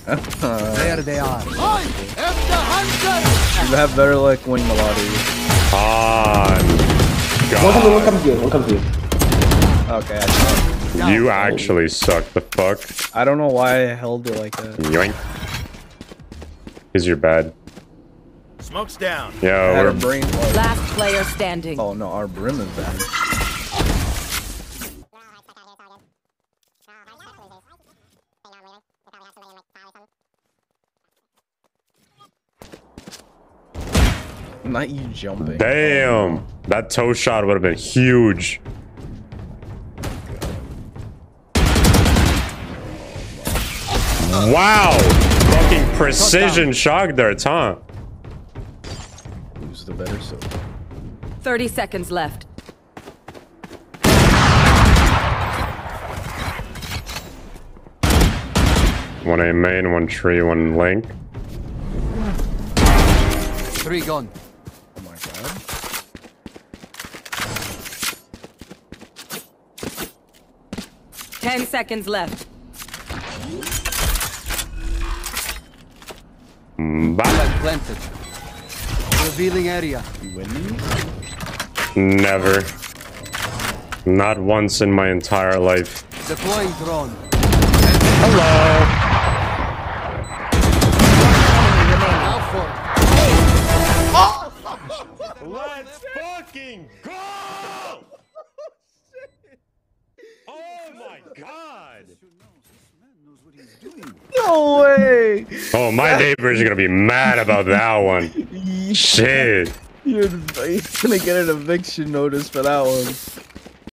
There they are. I am the hunter! You have better luck winning the lottery. God. One comes here. One comes here. Okay, I suck. You actually suck. The fuck? I don't know why I held it like that. Yoink. Because you're bad. Smoke's down. Yo, Our we're brain. Last player standing. Oh no, our brim is bad. Not you jumping. damn. That toe shot would have been huge. Wow. Fucking precision shot darts, huh? Who's the better so? 30 seconds left. One A main, one tree, one link. 3 gone. Oh my god. Ten seconds left. Bah. Planted. Revealing area. You win these? Never. Not once in my entire life. Deploying drone. Hello. Let's fucking go! Oh my god! No way! Oh, my neighbor's gonna be mad about that one. Shit. You're gonna get an eviction notice for that one.